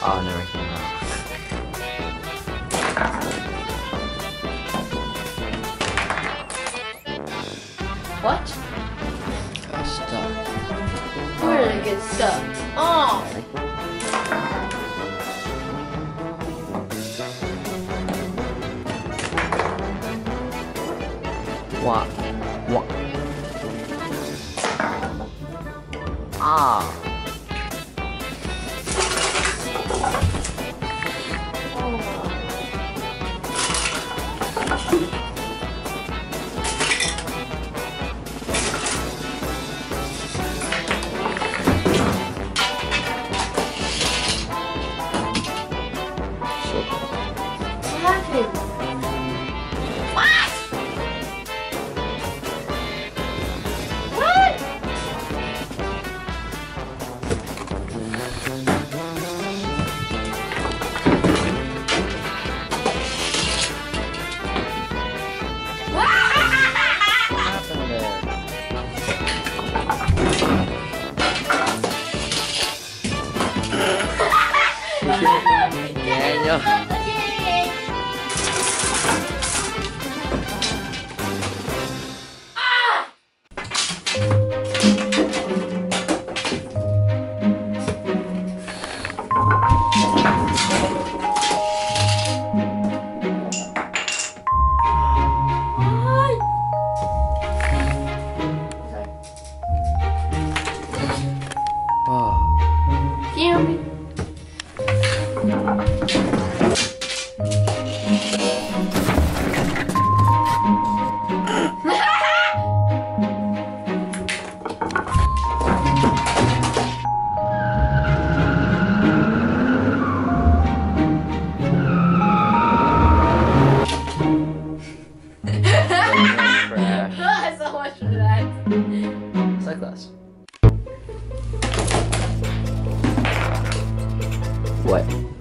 Oh, never came out. What? Got stuck. Where did it get stuck? Oh! What? What? Ah. What happened? What? What? What happened there? Daniel. Oh. Hear me? Crash. So much for that. It's like this. What?